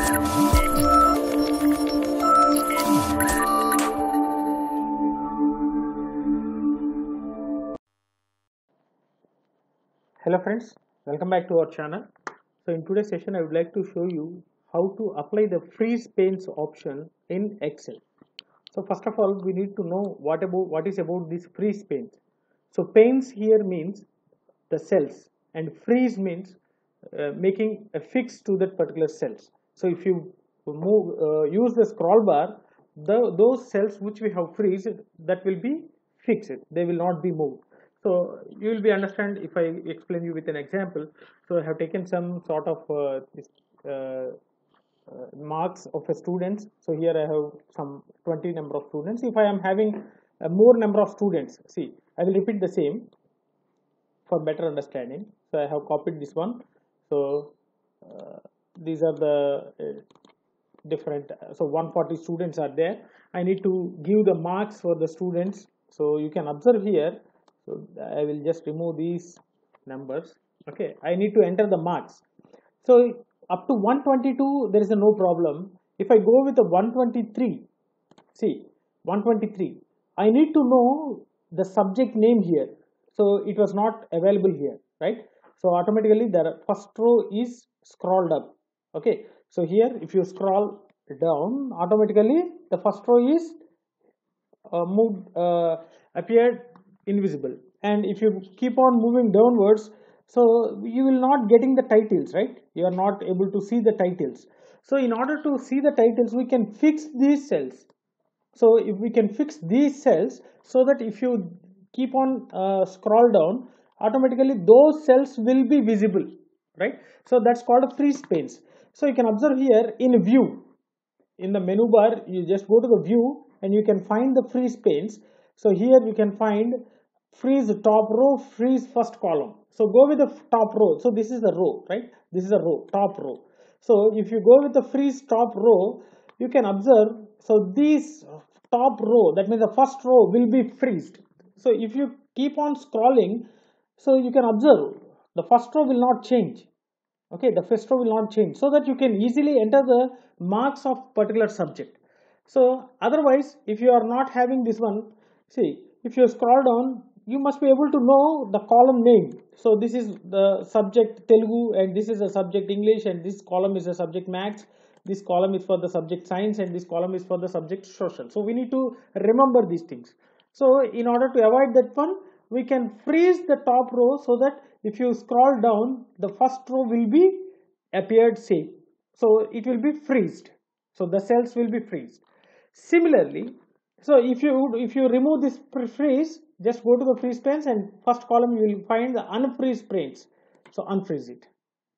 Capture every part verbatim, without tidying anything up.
Hello friends, welcome back to our channel. So in today's session I would like to show you how to apply the freeze panes option in Excel. So first of all we need to know what about what is about this freeze panes. So panes here means the cells and freeze means uh, making a fix to that particular cells. So if you move uh, use the scroll bar, the those cells which we have freeze, that will be fixed, they will not be moved. So you will be understand if I explain you with an example. So I have taken some sort of uh, this, uh, uh, marks of a students. So here I have some twenty number of students. If I am having a more number of students, see, I will repeat the same for better understanding. So I have copied this one. So uh, these are the uh, different, so one hundred forty students are there. I need to give the marks for the students. So you can observe here. So I will just remove these numbers. Okay, I need to enter the marks. So up to one twenty-two there is a no problem. If I go with the one twenty-three, see one twenty-three, I need to know the subject name here. So it was not available here, right? So automatically the first row is scrolled up. Okay, so here if you scroll down, automatically the first row is uh, moved uh, appeared invisible, and if you keep on moving downwards, so you will not getting the titles, right? You are not able to see the titles. So in order to see the titles, we can fix these cells. So if we can fix these cells, so that if you keep on uh, scroll down, automatically those cells will be visible, right? So that's called a freeze panes. So you can observe here in view, in the menu bar, you just go to the view and you can find the freeze panes. So here you can find freeze top row, freeze first column. So go with the top row. So this is the row, right? This is a row, top row. So if you go with the freeze top row, you can observe, so this top row, that means the first row will be freezed. So if you keep on scrolling, so you can observe the first row will not change. Okay, the first row will not change, so that you can easily enter the marks of particular subject. So otherwise, if you are not having this one, see, if you scroll down, you must be able to know the column name. So this is the subject Telugu, and this is a subject English, and this column is a subject Maths, this column is for the subject Science, and this column is for the subject Social. So we need to remember these things. So in order to avoid that one, we can freeze the top row, so that if you scroll down, the first row will be appeared same. So it will be freezed. So the cells will be freezed. Similarly, so if you if you remove this freeze, just go to the freeze panes, and first column you will find the unfreeze panes. So unfreeze it.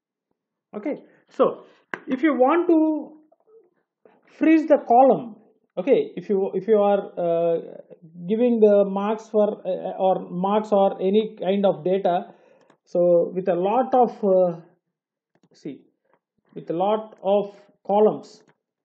Okay. So if you want to freeze the column, okay, if you if you are uh, giving the marks for uh, or marks or any kind of data, so with a lot of uh, see with a lot of columns,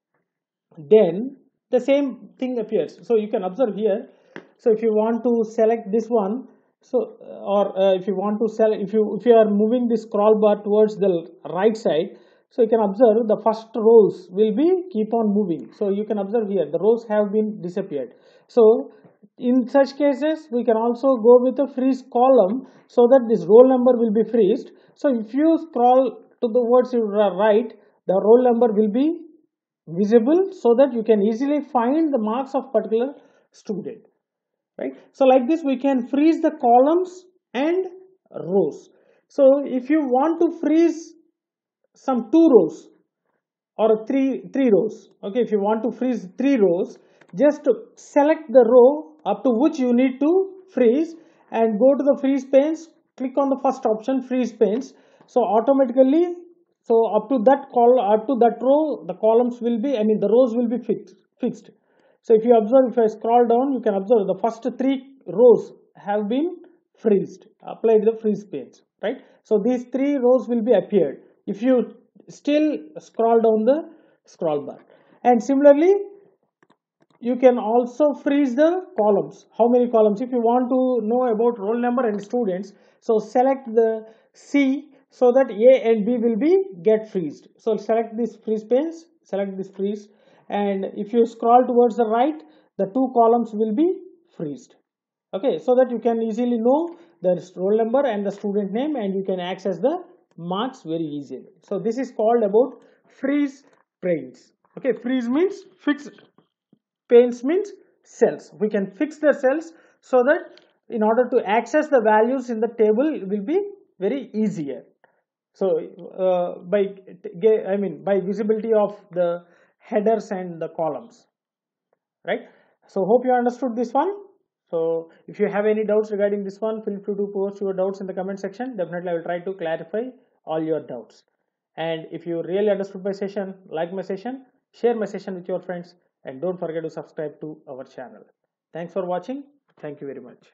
then the same thing appears. So you can observe here. So if you want to select this one, so or uh, if you want to select, if you if you are moving the scroll bar towards the right side, so you can observe the first rows will be keep on moving. So you can observe here the rows have been disappeared. So in such cases, we can also go with a freeze column, so that this roll number will be freezed. So if you scroll to the towards your right, the roll number will be visible, so that you can easily find the marks of particular student, right? So like this we can freeze the columns and rows. So if you want to freeze some two rows or three three rows, okay, if you want to freeze three rows, just select the row up to which you need to freeze and go to the freeze panes, click on the first option, freeze panes. So automatically, so up to that call up to that row, the columns will be, I mean the rows will be fixed fixed. So if you observe, if I scroll down, you can observe the first three rows have been freezed, applied the freeze panes, right? So these three rows will be appeared if you still scroll down the scroll bar. And similarly, you can also freeze the columns. How many columns? If you want to know about roll number and students, so select the C, so that A and B will be get freezed. So select this freeze panes, select this freeze, and if you scroll towards the right, the two columns will be freezed. Okay, so that you can easily know the roll number and the student name, and you can access the marks very easily. So this is called about freeze panes. Okay, freeze means fixed, panes means cells. We can fix the cells so that in order to access the values in the table, it will be very easier. So uh, by I mean by visibility of the headers and the columns, right? So hope you understood this one. So if you have any doubts regarding this one, feel free to post your doubts in the comment section. Definitely I will try to clarify all your doubts. And if you really understood my session, like my session, share my session with your friends, and don't forget to subscribe to our channel. Thanks for watching. Thank you very much.